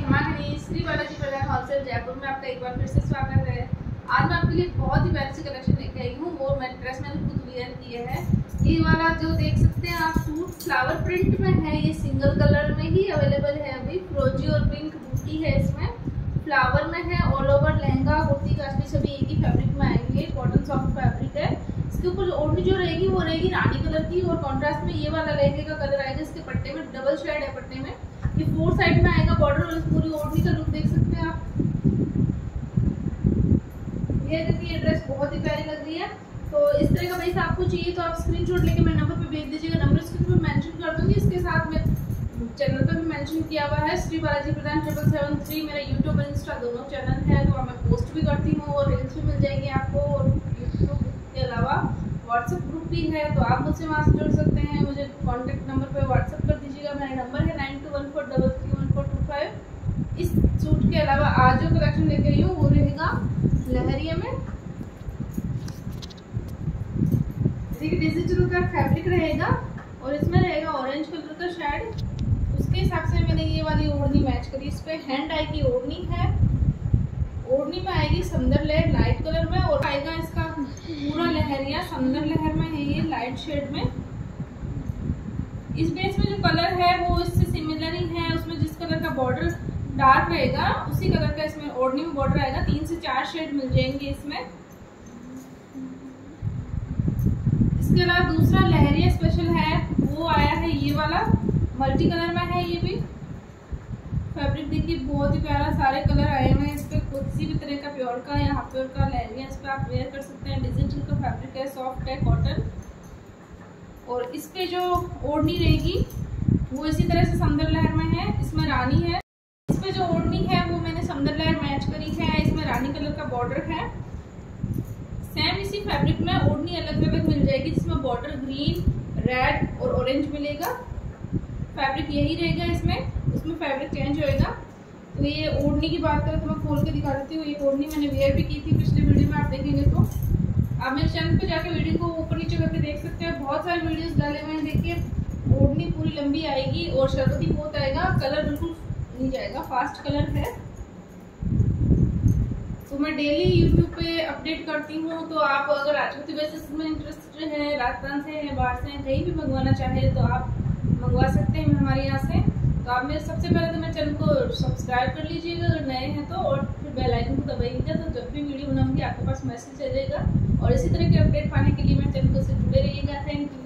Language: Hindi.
हिमागिनी श्री बालाजी प्रधान होलसेल जयपुर में आपका एक बार फिर से स्वागत है। आज मैं आपके लिए बहुत ही प्यारी सी कलेक्शन लेके आई हूँ। वो मैं ड्रेस मैंने खुद वियर किया है। ये वाला जो देख सकते हैं आप सूट फ्लावर प्रिंट में है। ये सिंगल कलर में ही अवेलेबल है अभी। फ्रोजी और पिंक बूटी है इसमें, फ्लावर में है। ऑल ओवर लहंगा कुर्ती काश्मी सभी एक ही फैब्रिक में आएंगे। कॉटन सॉफ्ट फैब्रिक है। इसके ऊपर ओढ़नी जो रहेगी वो रहेगी रानी कलर की और कॉन्ट्रास्ट में ये वाला लहंगे का कलर आएगा। इसके पट्टे में डबल शेड है, पट्टे में ये 4 साइड में आएगा बॉर्डर। और इस पूरी ओढ़नी का लुक देख सकते हैं आप। ये देखिए ये ड्रेस बहुत ही प्यारी लग रही है। तो इस तरह का भाई आपको चाहिए तो आप स्क्रीनशॉट लेके मेरे नंबर पे भेज दीजिएगा। नंबर स्क्रीन पे मेंशन कर दूंगी। इसके साथ में चैनल पे भी मेंशन किया हुआ है श्री बालाजी प्रधान 773 मेरा यूट्यूब और इंस्टा दोनों चैनल है। तो मैं पोस्ट भी करती हूँ और रील्स भी मिल जाएगी आपको। और यूट्यूब के अलावा व्हाट्सएप ग्रुप भी है, तो आप मुझसे वहाँ से जुड़ सकते हैं। मुझे कॉन्टैक्ट नंबर पे व्हाट्सएप कर दीजिएगा। मेरा नंबर है 9214331425। इस सूट के अलावा आज जो कलेक्शन लेके आई हूँ वो रहेगा लहरिया में। डिजिटल का फैब्रिक रहेगा और इसमें रहेगा ऑरेंज कलर का शेड। उसके हिसाब से मैंने ये वाली ओढ़नी मैच करी। इस पे हैंड आई की ओढ़नी है। ओढ़नी में आएगी संदर लहर लाइट कलर में और आएगा इसका पूरा लहरिया संदर लहर में है, ये लाइट शेड में। इस बेस में जो कलर है वो इससे सिमिलर ही है। उसमें जिस कलर का बॉर्डर डार्क रहेगा उसी कलर का इसमें ओढ़नी में बॉर्डर आएगा। 3 से 4 शेड मिल जाएंगे इसमें। इसके अलावा दूसरा लहरिया स्पेशल है वो आया है ये वाला, मल्टी कलर में है। ये भी फैब्रिक देखिए बहुत ही प्यारा, सारे कलर आए हुए हैं इस पे। किसी भी तरह का प्योर का या हाफ प्योर का लहरिया इस पे आप वेयर कर सकते हैं। डिजिटल का फैब्रिक है, सॉफ्ट है, कॉटन। और इस पे जो ओढ़नी रहेगी वो इसी तरह से समंदर लहर में है। इसमें रानी है। इस पे जो ओढ़नी है वो मैंने समंदर लहर मैच करी है। इसमें रानी कलर का बॉर्डर है। सेम इसी फैब्रिक में ओढ़नी अलग अलग मिल जाएगी जिसमें बॉर्डर ग्रीन, रेड और ऑरेंज मिलेगा। फैब्रिक यही रहेगा इसमें फैब्रिक चेंज होएगा। तो ये ओढ़नी की बात करें तो मैं खोल के दिखा देती हूँ। ये ओढ़नी मैंने वेयर भी की थी पिछले वीडियो में, आप देखेंगे तो आप मेरे चैनल पे जाके वीडियो को ऊपर नीचे करके देख सकते हैं। बहुत सारे वीडियोस डाले हुए हैं। देखिए ओढ़नी पूरी लंबी आएगी और शरबती बहुत आएगा। कलर बिल्कुल नहीं जाएगा, फास्ट कलर है। तो मैं डेली यूट्यूब पे अपडेट करती हूँ। तो आप अगर राजपूती बेसिस में इंटरेस्टेड है, राजस्थान से है, बाहर से कहीं भी मंगवाना चाहे तो आप मंगवा सकते हैं हमारे यहाँ से। तो आप मेरे सबसे पहले तो मेरे चैनल को सब्सक्राइब कर लीजिएगा अगर नए हैं तो, और फिर बेल आइकन को दबाइएगा। तो जब भी वीडियो बनाऊंगी आपके पास मैसेज चलेगा। और इसी तरह के अपडेट पाने के लिए मेरे चैनल को से जुड़े रहिएगा। Thank you.